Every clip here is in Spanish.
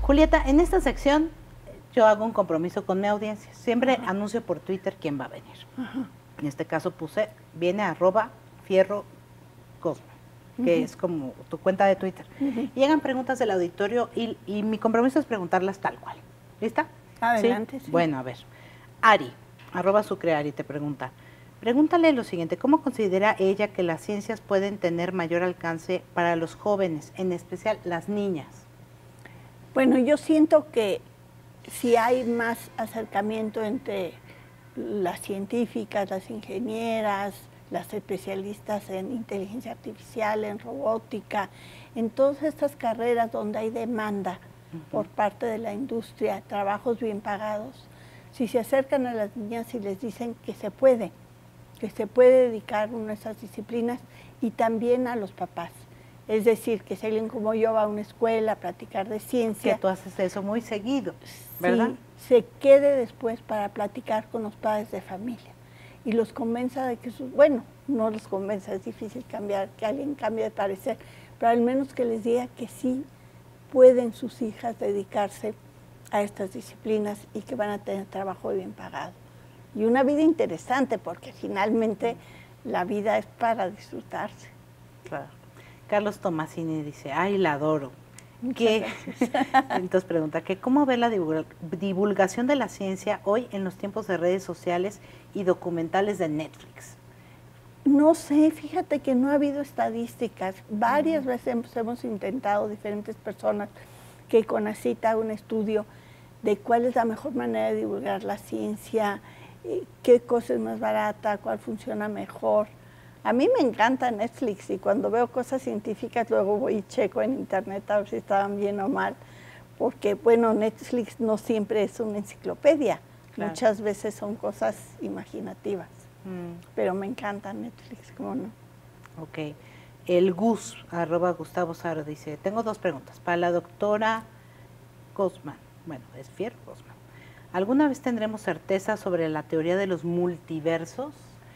Julieta, en esta sección yo hago un compromiso con mi audiencia. Siempre anuncio por Twitter quién va a venir. En este caso viene @Fierro Cosma, que es como tu cuenta de Twitter. Llegan preguntas del auditorio y mi compromiso es preguntarlas tal cual. ¿Lista? Adelante, sí. Bueno, a ver. Ari, @Sucreari, te pregunta. Pregúntale lo siguiente, ¿cómo considera ella que las ciencias pueden tener mayor alcance para los jóvenes, en especial las niñas? Bueno, yo siento que si hay más acercamiento entre las científicas, las ingenieras, las especialistas en inteligencia artificial, en robótica, en todas estas carreras donde hay demanda por parte de la industria, trabajos bien pagados, si se acercan a las niñas y les dicen que se puede dedicar una de esas disciplinas, y también a los papás. Es decir, que si alguien como yo va a una escuela a platicar de ciencia. Que tú haces eso muy seguido, ¿verdad? Sí, se quede después para platicar con los padres de familia y los convenza de que bueno, no los convenza, es difícil que alguien cambie de parecer, pero al menos que les diga que sí pueden sus hijas dedicarse a estas disciplinas y que van a tener trabajo bien pagado. Y una vida interesante, porque finalmente la vida es para disfrutarse. Claro. Carlos Tomasini dice, ay, la adoro. Entonces pregunta, ¿cómo ve la divulgación de la ciencia hoy en los tiempos de redes sociales y documentales de Netflix? No sé, fíjate que no ha habido estadísticas. Varias veces hemos intentado, diferentes personas, que CONACYT haga un estudio de cuál es la mejor manera de divulgar la ciencia, qué cosa es más barata, cuál funciona mejor. A mí me encanta Netflix y cuando veo cosas científicas luego voy y checo en internet a ver si estaban bien o mal, porque bueno, Netflix no siempre es una enciclopedia, claro. Muchas veces son cosas imaginativas, pero me encanta Netflix, ¿cómo no? Ok. El Gus, @Gustavo Saro, dice, tengo 2 preguntas para la doctora Cosman, bueno, es Fierro Cosman. ¿Alguna vez tendremos certeza sobre la teoría de los multiversos?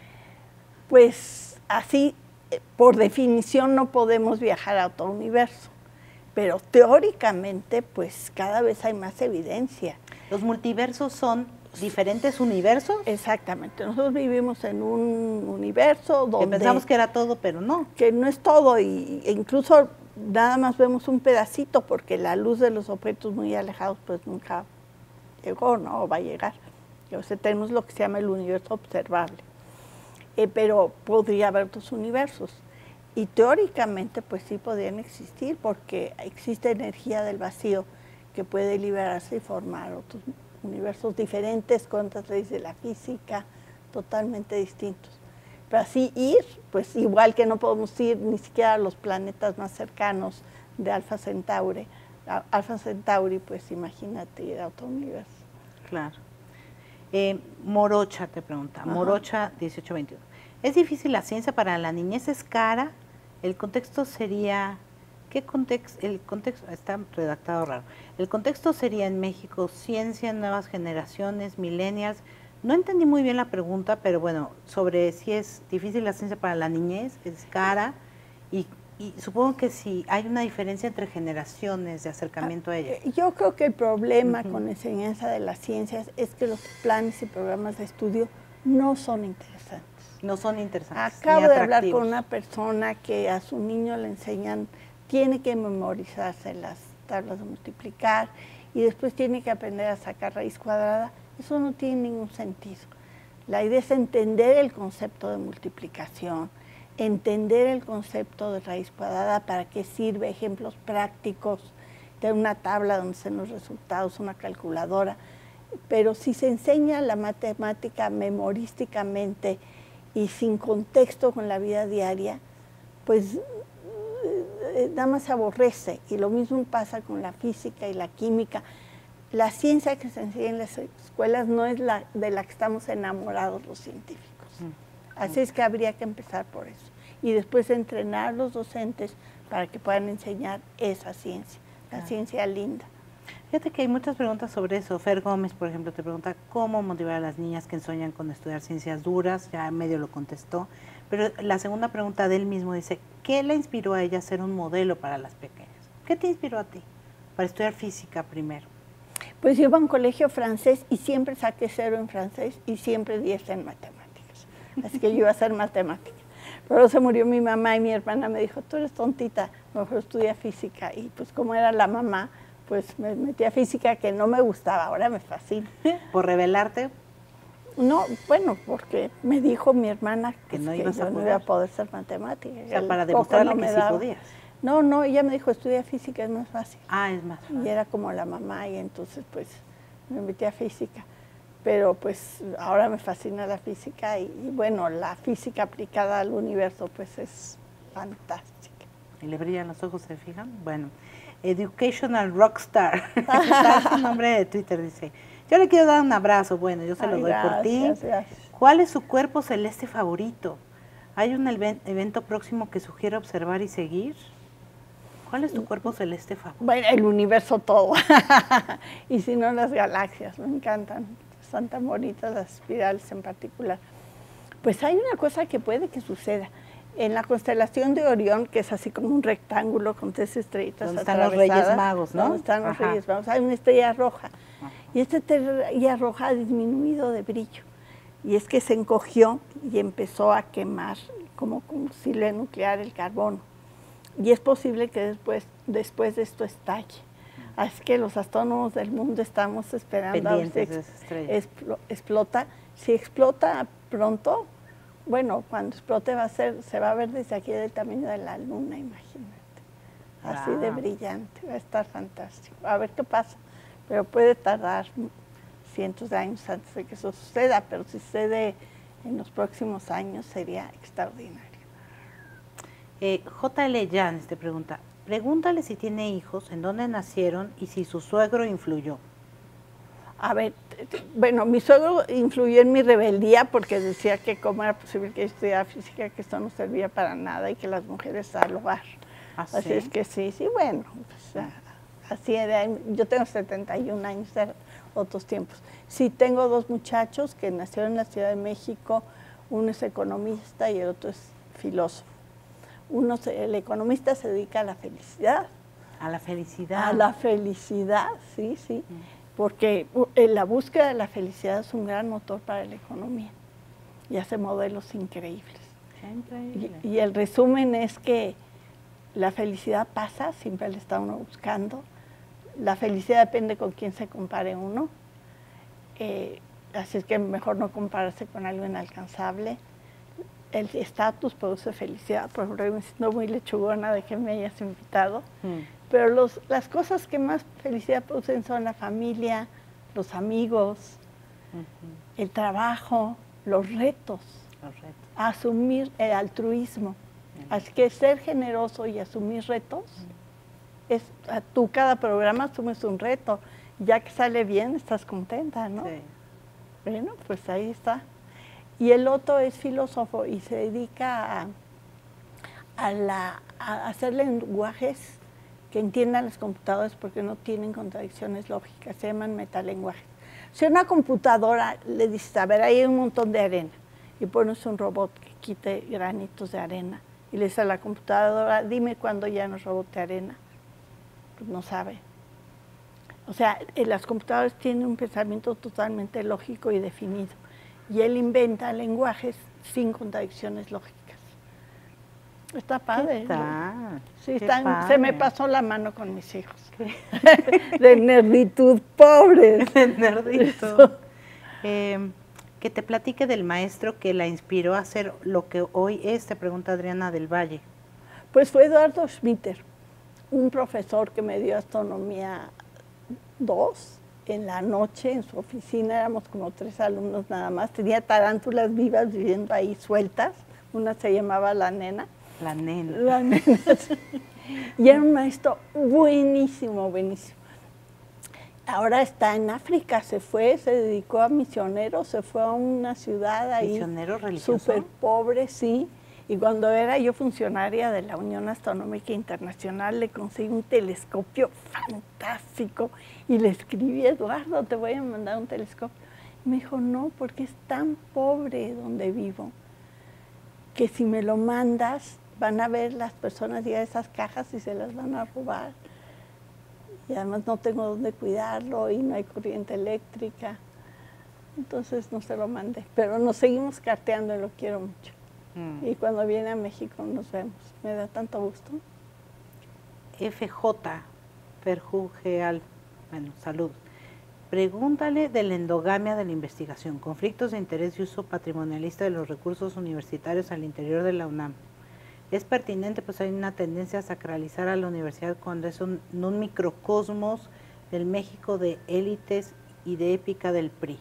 Pues así, por definición, no podemos viajar a otro universo, pero teóricamente, pues cada vez hay más evidencia. ¿Los multiversos son diferentes universos? Exactamente, nosotros vivimos en un universo donde... Que pensamos que era todo, pero no. Que no es todo, e incluso nada más vemos un pedacito, porque la luz de los objetos muy alejados pues nunca llegó, ¿no? O va a llegar. O sea, tenemos lo que se llama el universo observable. Pero podría haber otros universos. Y teóricamente, pues sí podrían existir, porque existe energía del vacío que puede liberarse y formar otros universos diferentes con otras leyes de la física, totalmente distintos. Pero así ir, pues igual que no podemos ir ni siquiera a los planetas más cercanos de Alfa Centauri. Alfa Centauri, pues imagínate ir a otro universo. Claro. Morocha te pregunta, Morocha 1821. ¿Es difícil la ciencia para la niñez? ¿Es cara? El contexto sería, ¿qué contexto? El contexto, está redactado raro. El contexto sería en México, ciencia, nuevas generaciones, millennials. No entendí muy bien la pregunta, pero bueno, sobre si es difícil la ciencia para la niñez, es cara, y supongo que si hay una diferencia entre generaciones de acercamiento a ella. Yo creo que el problema con la enseñanza de las ciencias es que los planes y programas de estudio no son interesantes. No son interesantes. Acabo de hablar con una persona que a su niño le enseñan, tiene que memorizarse las tablas de multiplicar y después tiene que aprender a sacar raíz cuadrada. Eso no tiene ningún sentido. La idea es entender el concepto de multiplicación, entender el concepto de raíz cuadrada, para qué sirve, ejemplos prácticos de una tabla donde se los resultados, una calculadora. Pero si se enseña la matemática memorísticamente y sin contexto con la vida diaria, pues nada más se aborrece. Y lo mismo pasa con la física y la química. La ciencia que se enseña en las escuelas no es la de la que estamos enamorados los científicos. Así es que habría que empezar por eso. Y después entrenar a los docentes para que puedan enseñar esa ciencia, la ciencia linda. Fíjate que hay muchas preguntas sobre eso. Fer Gómez, por ejemplo, te pregunta cómo motivar a las niñas que sueñan con estudiar ciencias duras, ya medio lo contestó, pero la segunda pregunta de él mismo dice, ¿qué le inspiró a ella a ser un modelo para las pequeñas? ¿Qué te inspiró a ti para estudiar física primero? Pues yo iba a un colegio francés y siempre saqué 0 en francés y siempre 10 en matemáticas. Así que yo iba a hacer matemáticas. Pero se murió mi mamá y mi hermana me dijo, tú eres tontita, mejor estudia física. Y pues como era la mamá, pues me metí a física que no me gustaba, ahora me fascina. ¿Por rebelarte? No, bueno, porque me dijo mi hermana Que pues, no que ibas yo a no poder. iba a poder ser matemática. O sea, El para coco demostrarle no que me sí daba. podías. No, ella me dijo, estudia física, es más fácil. Ah, es más fácil. Y era como la mamá y entonces pues me metí a física. Pero pues ahora me fascina la física y bueno, la física aplicada al universo pues es fantástica. Y le brillan los ojos, ¿se fijan? Bueno, Educational Rockstar. Está su nombre de Twitter, dice. Yo le quiero dar un abrazo, bueno, yo se lo doy por ti. Gracias. ¿Cuál es su cuerpo celeste favorito? ¿Hay un evento próximo que sugiere observar y seguir? ¿Cuál es tu cuerpo celeste favorito? Bueno, el universo todo. Y si no, las galaxias, me encantan. Están tan bonitas las espirales en particular. Pues hay una cosa que puede que suceda. En la constelación de Orión, que es así como un rectángulo con 3 estrellitas donde están los Reyes Magos, ¿no? Donde están los Ajá. Reyes Magos, hay una estrella roja. Ajá. Y esta estrella roja ha disminuido de brillo. Y es que se encogió y empezó a quemar como combustible nuclear el carbono. Y es posible que después de esto estalle. Así que los astrónomos del mundo estamos esperando a ver si Pendientes de esa estrella. explota. Si explota pronto, bueno, cuando explote se va a ver desde aquí del tamaño de la luna, imagínate. Así de brillante, va a estar fantástico. A ver qué pasa, pero puede tardar cientos de años antes de que eso suceda, pero si sucede en los próximos años sería extraordinario. J.L. Jans te pregunta, pregúntale si tiene hijos, en dónde nacieron y si su suegro influyó. A ver, bueno, mi suegro influyó en mi rebeldía porque decía que cómo era posible que yo estudiara física, que esto no servía para nada y que las mujeres al hogar. ¿Ah, Así sí? es que sí, bueno, pues, así era. Yo tengo 71 años, de otros tiempos. Sí, tengo 2 muchachos que nacieron en la Ciudad de México, uno es economista y el otro es filósofo. El economista se dedica a la felicidad. A la felicidad. A la felicidad, sí. Porque la búsqueda de la felicidad es un gran motor para la economía y hace modelos increíbles. Increíble. Y el resumen es que la felicidad pasa, siempre la está uno buscando. La felicidad depende con quién se compare uno. Así es que mejor no compararse con algo inalcanzable. El estatus produce felicidad. Por ejemplo, me siento muy lechugona de que me hayas invitado. Pero las cosas que más felicidad producen son la familia, los amigos, el trabajo, los retos. Asumir el altruismo. Así que ser generoso y asumir retos, tú cada programa asumes un reto. Ya que sale bien, estás contenta, ¿no? Sí. Bueno, pues ahí está. Y el otro es filósofo y se dedica a hacer lenguajes que entiendan los computadores porque no tienen contradicciones lógicas, se llaman metalenguajes. Si a una computadora le dices, a ver, ahí hay un montón de arena, y pones un robot que quite granitos de arena, y le dices a la computadora, dime cuándo ya no es robot de arena, pues no sabe. O sea, las computadoras tienen un pensamiento totalmente lógico y definido, y él inventa lenguajes sin contradicciones lógicas. Está padre. ¿Qué tal? Sí, Qué se me padre. pasó la mano con mis hijos. De nerditud, pobres. De nerdito. Que te platique del maestro que la inspiró a hacer lo que hoy es, te pregunta Adriana del Valle. Pues fue Eduardo Schmitter, un profesor que me dio astronomía 2 en la noche en su oficina. Éramos como 3 alumnos nada más. Tenía tarántulas vivas viviendo ahí sueltas. Una se llamaba La Nena. La nena. La Nena. Y era un maestro buenísimo, buenísimo. Ahora está en África, se dedicó a misioneros, se fue a una ciudad ahí. ¿Misionero religioso? Súper pobre, sí. Y cuando era yo funcionaria de la Unión Astronómica Internacional, le conseguí un telescopio fantástico y le escribí, Eduardo, te voy a mandar un telescopio. Y me dijo, no, porque es tan pobre donde vivo, que si me lo mandas, van a ver las personas ya esas cajas y se las van a robar. y además no tengo dónde cuidarlo y no hay corriente eléctrica. Entonces no se lo mandé, pero nos seguimos carteando y lo quiero mucho. Y cuando viene a México nos vemos, me da tanto gusto. FJ, Ferjugeal, bueno, salud. Pregúntale de la endogamia de la investigación, conflictos de interés y uso patrimonialista de los recursos universitarios al interior de la UNAM. Es pertinente, pues hay una tendencia a sacralizar a la universidad cuando es un microcosmos del México de élites y de épica del PRI.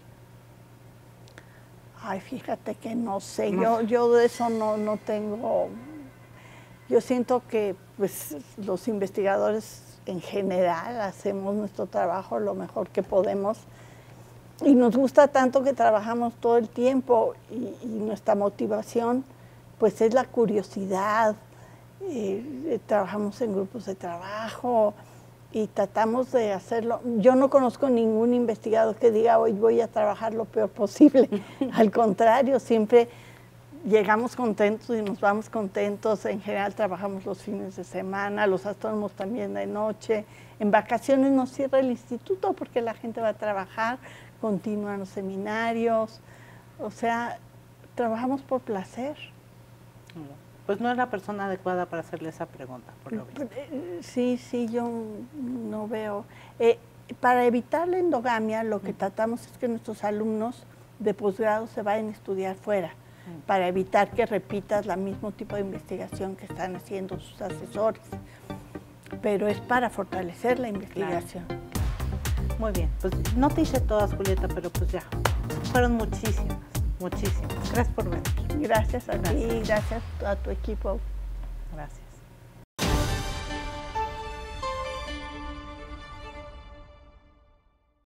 Ay, fíjate que no sé, yo de eso no tengo. Yo siento que pues los investigadores en general hacemos nuestro trabajo lo mejor que podemos y nos gusta tanto que trabajamos todo el tiempo y nuestra motivación pues es la curiosidad. Trabajamos en grupos de trabajo y tratamos de hacerlo. Yo no conozco ningún investigador que diga hoy voy a trabajar lo peor posible. Al contrario, siempre llegamos contentos y nos vamos contentos. En general trabajamos los fines de semana, los astrónomos también de noche. En vacaciones nos cierra el instituto porque la gente va a trabajar, continúan los seminarios. O sea, trabajamos por placer. Pues no es la persona adecuada para hacerle esa pregunta, por lo visto. Sí, yo no veo. Para evitar la endogamia, lo que tratamos es que nuestros alumnos de posgrado se vayan a estudiar fuera, para evitar que repitas el mismo tipo de investigación que están haciendo sus asesores. Pero es para fortalecer la investigación. Claro. Muy bien, pues no te hice todas, Julieta, pero pues ya, fueron muchísimas. Muchísimas. Gracias por venir. Gracias a ti y gracias a tu equipo. Gracias.